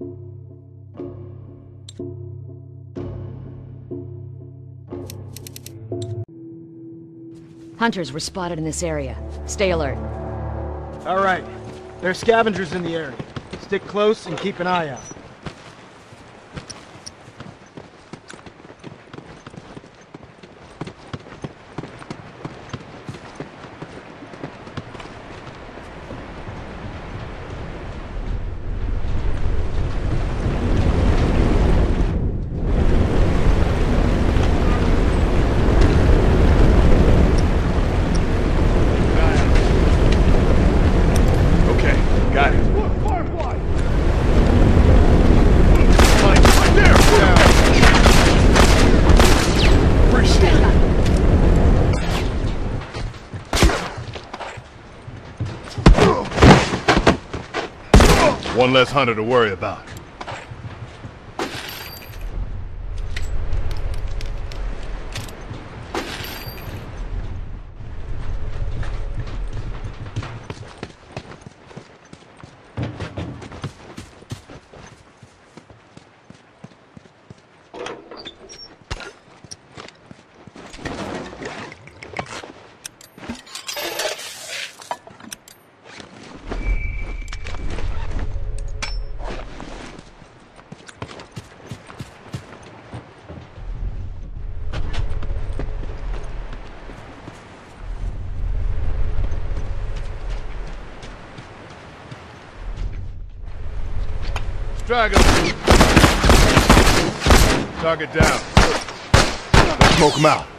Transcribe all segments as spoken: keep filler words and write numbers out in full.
Hunters were spotted in this area. Stay alert. All right. There are scavengers in the area. Stick close and keep an eye out. One less hunter to worry about. Drag him. Target down. Let's smoke him out.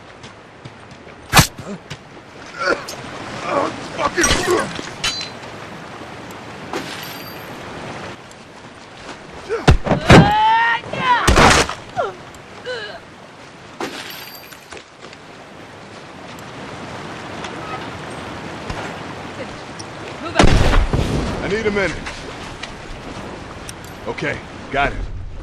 I need a minute. Okay, got it.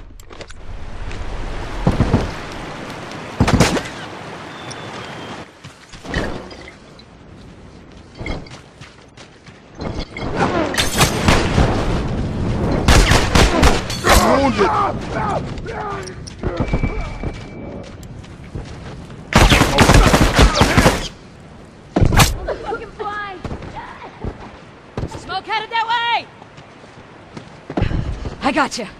Wounded. Fucking fly! Smoke headed that way! I got you.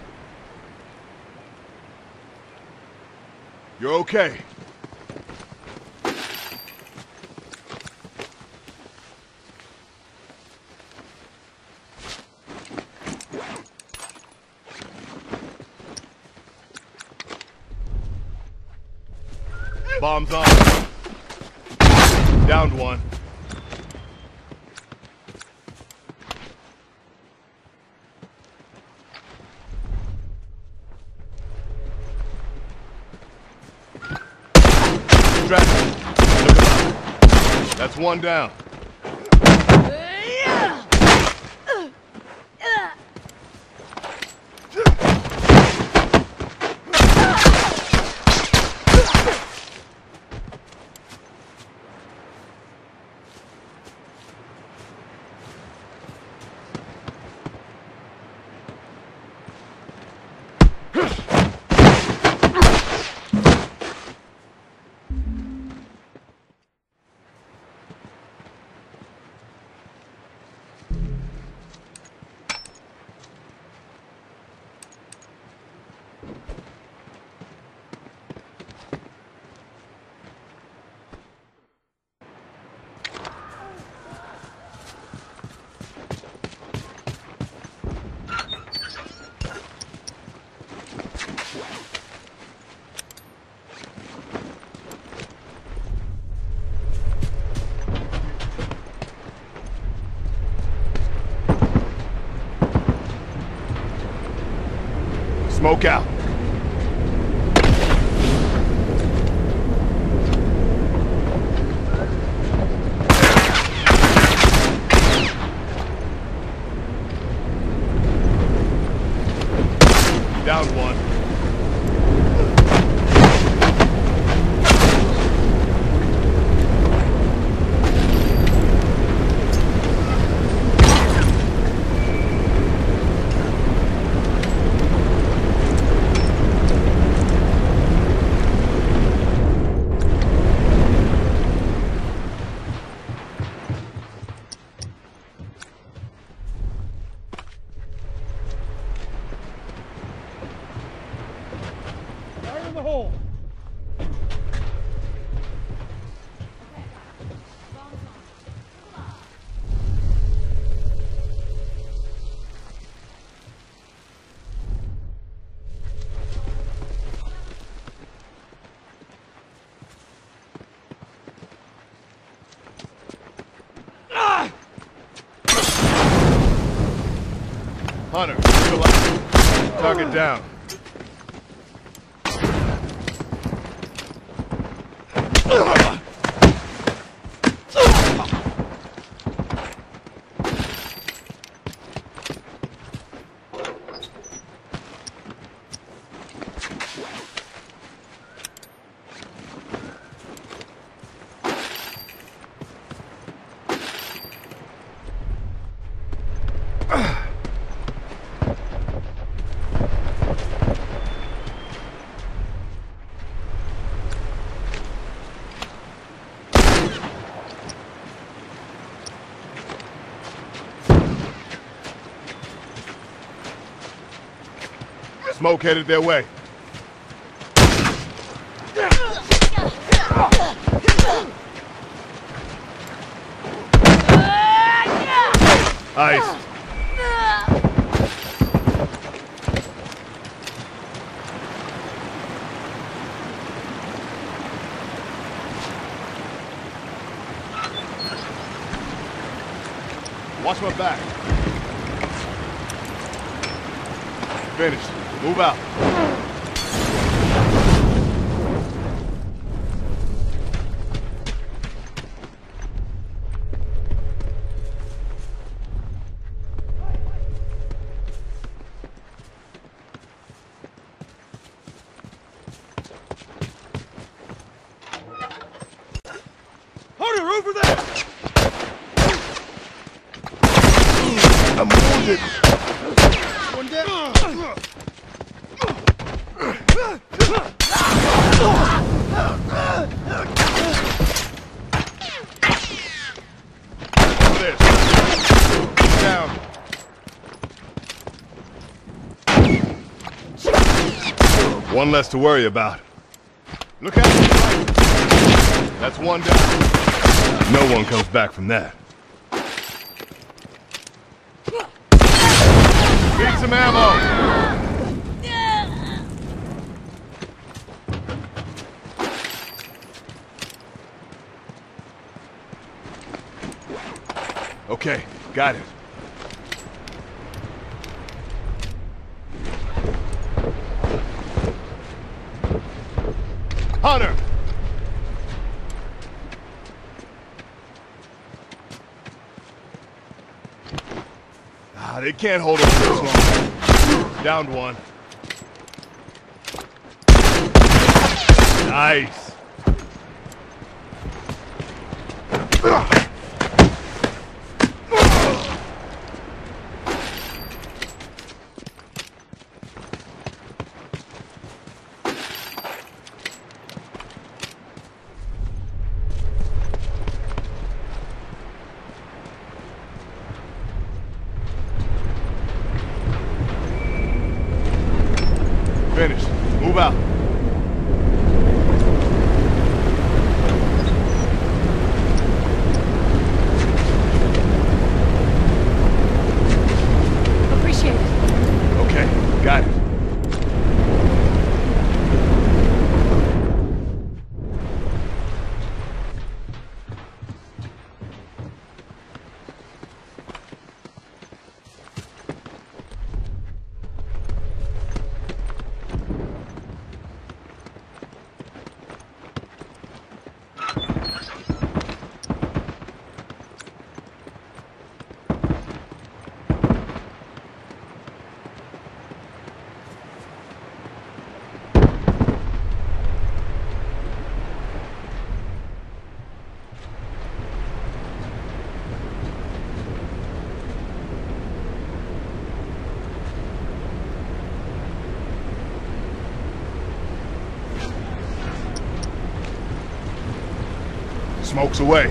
You're okay. Bombs on. Downed one. Look him up. That's one down. Smoke out. Down one. the hole. Hunter, chill out. Target down. Smoke headed their way. Ice. Watch my back. Finished. Move out. Hunter, over there! I'm wounded. One down. Over there. Down. One less to worry about. Look out. That's one down. No one comes back from that. Need some ammo. Okay, got it. Hunter! Ah, they can't hold on this long. Downed one. Nice. Finished. Move out. Appreciate it. Okay, got it. Smoke's away.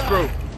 through.